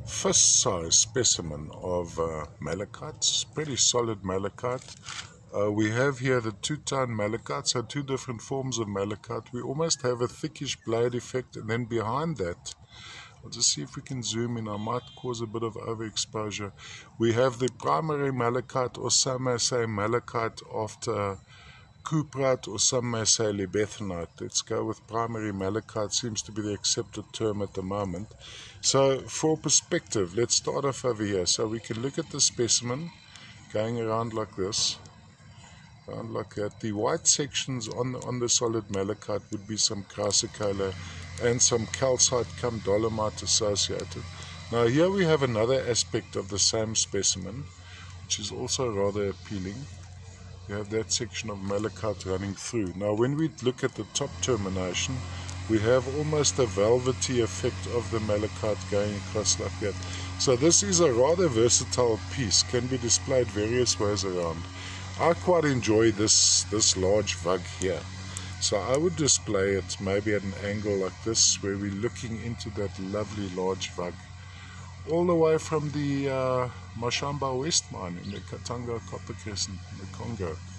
fist-size specimen of malachite. It's pretty solid malachite. We have here the two-tone malachite, so two different forms of malachite. We almost have a thickish blade effect, and then behind that, I'll just see if we can zoom in. I might cause a bit of overexposure. We have the primary malachite, or some may say malachite after cuprite, or some may say libethenite. Let's go with primary malachite, seems to be the accepted term at the moment. So for perspective, let's start off over here. So we can look at the specimen going around like this, around like that. The white sections on the solid malachite would be some chrysocolla and some calcite cum dolomite associated. Now here we have another aspect of the same specimen, which is also rather appealing. You have that section of malachite running through. Now when we look at the top termination, we have almost a velvety effect of the malachite going across like that. So this is a rather versatile piece, can be displayed various ways around. I quite enjoy this large vug here. So I would display it maybe at an angle like this, where we're looking into that lovely large vug, all the way from the Mashamba West mine in the Katanga Copper Crescent in the Congo.